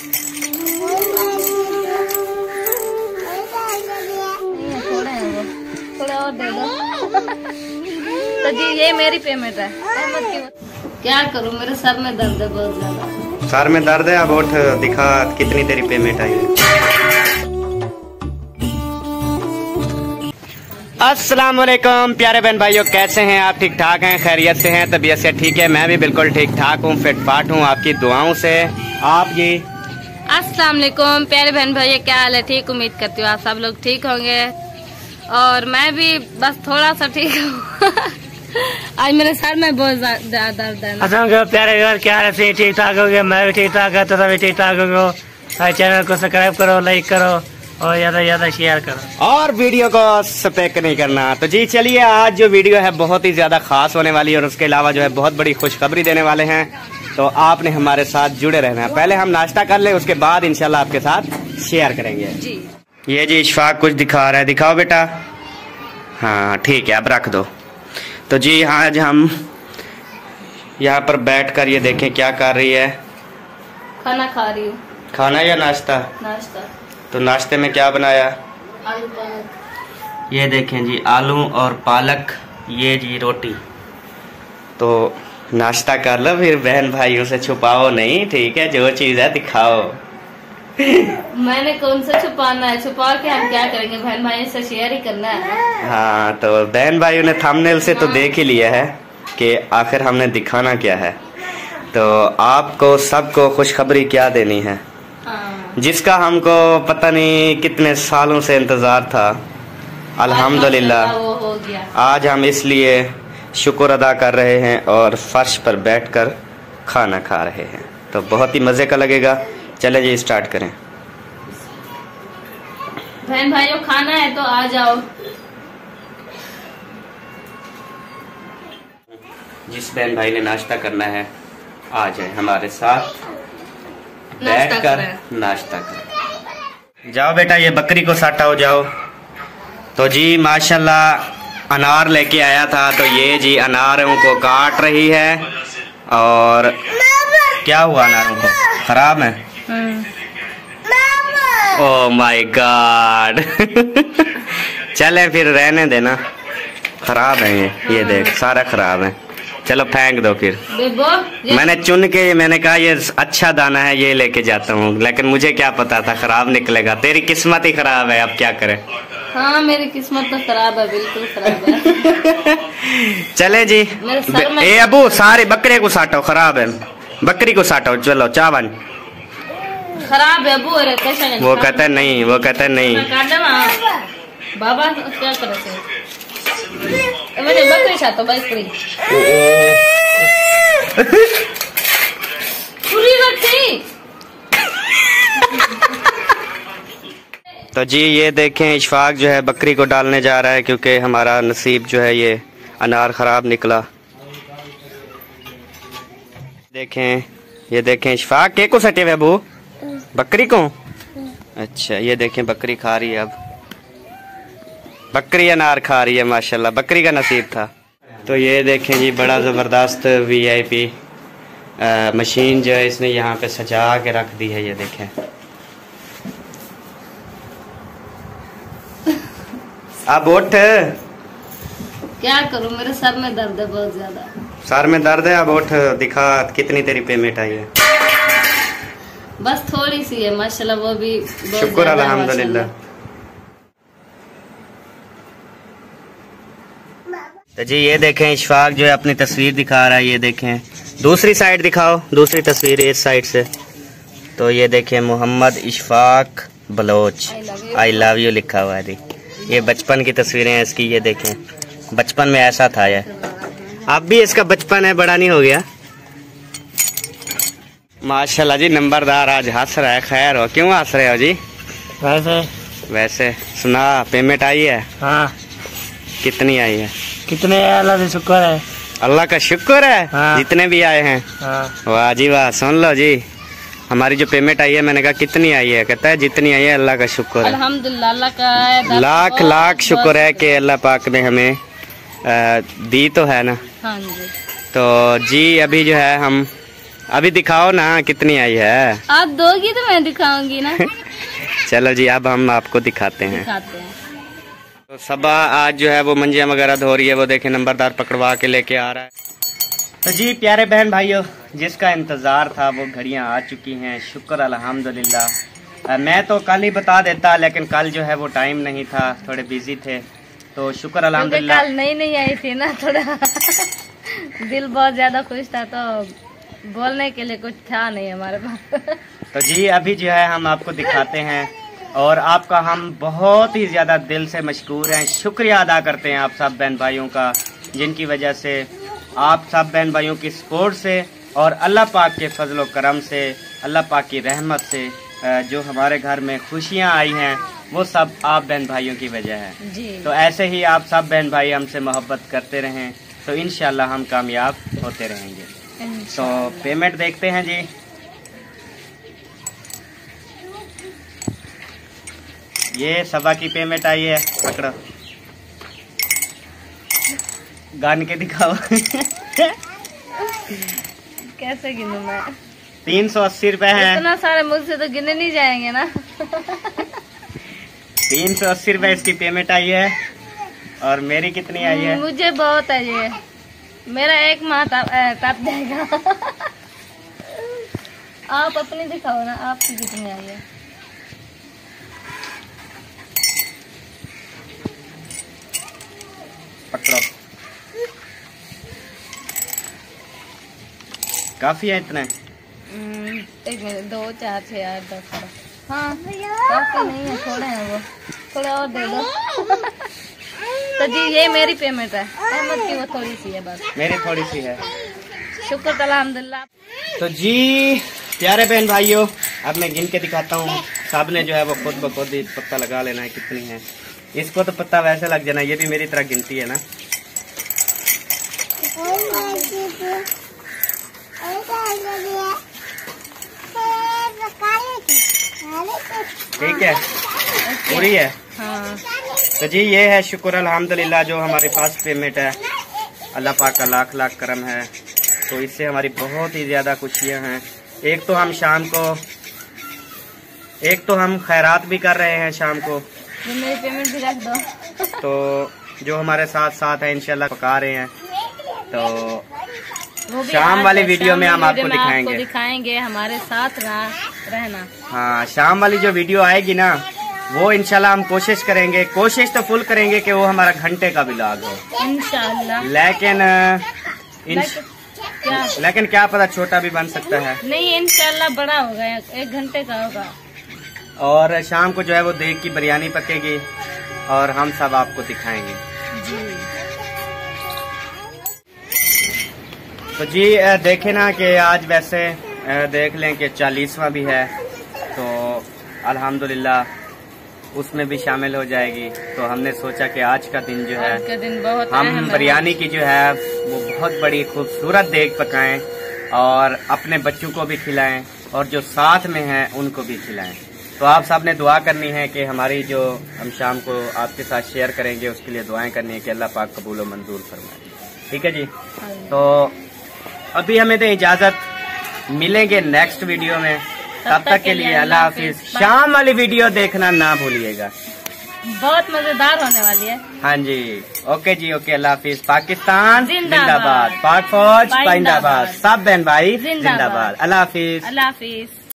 थोड़ा और दे दो। तो जी ये मेरी पेमेंट है। क्या करूं, मेरे सर में दर्द है बहुत ज्यादा। सर में दर्द है। अब उठ दिखा कितनी तेरी पेमेंट आई है। अस्सलाम वालेकुम प्यारे बहन भाइयों, कैसे हैं आप? ठीक ठाक हैं, खैरियत से हैं, तबीयत से ठीक है? मैं भी बिल्कुल ठीक ठाक हूँ, फिट फाट हूँ आपकी दुआओं से। आप जी? अस्सलाम वालेकुम प्यारे बहन भाइयों, क्या हाल है? ठीक, उम्मीद करती हूँ आप सब लोग ठीक होंगे और मैं भी बस थोड़ा सा ठीक हूँ। आज मेरे सर में बहुत ज्यादा दर्द है। अच्छा प्यारे यार, क्या हाल है? ठीक ठाक हो गया, मैं भी ठीक ठाक है, तो सभी ठीक ठाक हो गया। चैनल को सब्सक्राइब करो, लाइक करो और ज्यादा शेयर करो और वीडियो को स्पेक नहीं करना। तो जी चलिए, आज जो वीडियो है बहुत ही ज्यादा खास होने वाली है और उसके अलावा जो है बहुत बड़ी खुशखबरी देने वाले हैं, तो आपने हमारे साथ जुड़े रहना है। पहले हम नाश्ता कर ले, उसके बाद इंशाल्लाह आपके साथ शेयर करेंगे जी। ये जी इशफाक कुछ दिखा रहा है, दिखाओ बेटा। हाँ ठीक है, अब रख दो। तो जी आज हम यहाँ पर बैठकर ये देखें क्या कर रही है। खाना खा रही हूँ। खाना या नाश्ता? नाश्ता। तो नाश्ते में क्या बनाया? आलू पालक। ये देखें जी, आलू और पालक, ये जी रोटी। तो नाश्ता कर लो, फिर बहन भाइयों से छुपाओ नहीं, ठीक है? जो चीज है दिखाओ। मैंने कौन सा छुपाना है? छुपा के हम क्या करेंगे, बहन भाइयों से शेयर ही करना है। हाँ, तो बहन भाइयों ने थंबनेल से तो देख ही लिया है कि आखिर हमने दिखाना क्या है। तो आपको सबको खुशखबरी क्या देनी है, जिसका हमको पता नहीं कितने सालों से इंतजार था। अल्हम्दुलिल्लाह वो हो गया। आज हम इसलिए शुक्र अदा कर रहे हैं और फर्श पर बैठकर खाना खा रहे हैं, तो बहुत ही मजे का लगेगा। चले जी स्टार्ट करें। बहन भाइयों खाना है तो आ जाओ। जिस बहन भाई ने नाश्ता करना है आ जाए हमारे साथ, बैठकर नाश्ता करें। जाओ बेटा, ये बकरी को साटाओ जाओ। तो जी माशाल्लाह अनार लेके आया था, तो ये जी अनारों को काट रही है। और क्या हुआ, अनारों को खराब है? Oh my God. चले फिर रहने देना, खराब है ये देख सारा खराब है। चलो फेंक दो फिर। मैंने चुन के मैंने कहा ये अच्छा दाना है, ये लेके जाता हूँ, लेकिन मुझे क्या पता था खराब निकलेगा। तेरी किस्मत ही खराब है, अब क्या करें। हाँ मेरी किस्मत तो खराब है, बिल्कुल खराब है। चले जी। ए अबू, सारे बकरे को साटो, खराब है, बकरी को साटो। चलो चावन खराब है अबू। वो कहता है नहीं, वो कहता है नहीं। बाबा क्या करे, मैंने बकरी छातो बकरी पूरी बकरी। तो जी ये देखें, इशफाक जो है बकरी को डालने जा रहा है, क्योंकि हमारा नसीब जो है ये अनार खराब निकला। देखें, ये देखें इशफाक के को सटे हुए अबू, बकरी को। अच्छा ये देखें बकरी खा रही है, अब बकरी अनार खा रही है, माशाल्लाह बकरी का नसीब था। तो ये देखें जी, बड़ा ज़बरदस्त VIP मशीन जो है इसने यहाँ पे सजा के रख दी है। ये देखें, अब उठ। क्या करूं, मेरे सर में दर्द है बहुत ज्यादा। सर में दर्द है, अब उठ दिखा कितनी तेरी पेमेंट आई है। बस थोड़ी सी है माशाल्लाह, वो भी शुक्र अल्हम्दुलिल्लाह। तो जी ये देखें, इशफाक जो है अपनी तस्वीर दिखा रहा है। ये देखें, दूसरी साइड दिखाओ, दूसरी तस्वीर इस साइड से। तो ये देखें, Mohammad Ishfaq Baloch, I love you लिखा हुआ है जी। ये बचपन की तस्वीरें हैं इसकी। ये देखें, बचपन में ऐसा था ये, अब भी इसका बचपन है, बड़ा नहीं हो गया। माशाल्लाह जी, नंबरदार आज हंस रहा है। खैर हो, क्यों हंस रहे हो जी? वैसे सुना पेमेंट आई है? हाँ। कितनी आई है? कितने? अल्लाह का शुक्र है। अल्लाह का शुक्र है। हाँ। जितने भी आए हैं। हाँ। वाह जी वाह। सुन लो जी, हमारी जो पेमेंट आई है, मैंने कहा कितनी आई है, कहता है जितनी आई है अल्लाह का शुक्र है। अल्हम्दुलिल्लाह, अल्लाह का लाख लाख शुक्र है कि अल्लाह पाक ने हमें दी तो है ना। हाँ जी। तो जी अभी जो है हम अभी दिखाओ ना कितनी आई है। आप दोगी तो मैं दिखाऊंगी ना। चलो जी, अब हम आपको दिखाते हैं। तो सबा आज जो है वो मंजियाँ वगैरह धो रही है, वो देखे नंबरदार पकड़वा के लेके आ रहा है। तो जी प्यारे बहन भाइयों, जिसका इंतज़ार था वो घड़ियां आ चुकी हैं, शुक्र अल्हम्दुलिल्लाह। मैं तो कल ही बता देता, लेकिन कल जो है वो टाइम नहीं था, थोड़े बिजी थे, तो शुक्र अल्हम्दुलिल्लाह। कल नहीं आई थी ना, थोड़ा दिल बहुत ज्यादा खुश था, तो बोलने के लिए कुछ था नहीं हमारे पास। तो जी अभी जो है हम आपको दिखाते हैं, और आपका हम बहुत ही ज़्यादा दिल से मशकूर हैं, शुक्रिया अदा करते हैं आप सब बहन भाइयों का, जिनकी वजह से, आप सब बहन भाइयों की सपोर्ट से और अल्लाह पाक के फजल व करम से, अल्लाह पाक की रहमत से जो हमारे घर में खुशियां आई हैं, वो सब आप बहन भाइयों की वजह है जी। तो ऐसे ही आप सब बहन भाई हमसे मोहब्बत करते रहें, तो इंशाल्लाह हम कामयाब होते रहेंगे। तो पेमेंट देखते हैं जी। ये सबा की पेमेंट आई है, पकड़ो, गान के दिखाओ। कैसे गिनूं मैं? 380 रुपए है। इतना सारे मुझसे तो गिने नहीं जाएंगे ना। 380 रुपए इसकी पेमेंट आई है, और मेरी कितनी आई है? मुझे बहुत है ये, मेरा एक माह टप जाएगा। आप अपनी दिखाओ ना, आपकी कितनी आई है? पकड़ो, काफी है इतना? एक मिनट, 2 4 6 8 10 12। हाँ काफी नहीं है, थोड़े हैं वो, थोड़ा और दे दो। तो जी ये मेरी पेमेंट है, अहमद की वो थोड़ी सी है बस। मेरी थोड़ी सी है, शुक्र अल्हम्दुलिल्लाह। तो जी प्यारे बहन भाइयों, अब मैं गिन के दिखाता हूँ। सब ने जो है वो खुद ब खुद ही पता लगा लेना है कितनी है। इसको तो पता वैसे लग जाना, ये भी मेरी तरह गिनती है ना। ठीक है, पूरी है। हाँ। तो जी ये है, शुक्र अल्हम्दुलिल्लाह, जो हमारे पास पेमेंट है, अल्लाह पाक का लाख लाख करम है। तो इससे हमारी बहुत ही ज़्यादा खुशियाँ हैं। एक तो हम खैरात भी कर रहे हैं शाम को, मेरी पेमेंट भी रख दो। तो जो हमारे साथ साथ है इंशाल्लाह पका रहे हैं, तो शाम वाली वीडियो में हम आपको दिखाएंगे, हमारे साथ रहना। हाँ, शाम वाली जो वीडियो आएगी ना, वो इंशाल्लाह हम कोशिश करेंगे, कोशिश तो फुल करेंगे कि वो हमारा घंटे का व्लॉग हो इंशाल्लाह। लेकिन क्या पता छोटा भी बन सकता है। नहीं, इंशाल्लाह बड़ा होगा, 1 घंटे का होगा। और शाम को जो है वो देग की बिरयानी पकेगी, और हम सब आपको दिखाएंगे जी। तो जी देखे ना कि आज वैसे देख लें कि 40वां भी है, तो अल्हम्दुलिल्लाह उसमें भी शामिल हो जाएगी। तो हमने सोचा कि आज का दिन जो है दिन बहुत हम बिरयानी की जो है वो बहुत बड़ी खूबसूरत देग पकाएं, और अपने बच्चों को भी खिलाएं, और जो साथ में हैं उनको भी खिलाएं। तो आप सब ने दुआ करनी है कि हमारी जो हम शाम को आपके साथ शेयर करेंगे, उसके लिए दुआएं करनी है कि अल्लाह पाक कबूल और मंजूर फरमाए। ठीक है जी। तो अभी हमें दे इजाजत, मिलेंगे नेक्स्ट वीडियो में, तब तक के लिए अल्लाह हाफिज। शाम वाली वीडियो देखना ना भूलिएगा, बहुत मजेदार होने वाली है। हाँ जी, ओके जी, ओके, अल्लाह हाफिज। पाकिस्तान जिंदाबाद, पाक फौज जिंदाबाद, सब बहन भाई जिंदाबाद। अल्लाह हाफिज, अल्लाह हाफिज।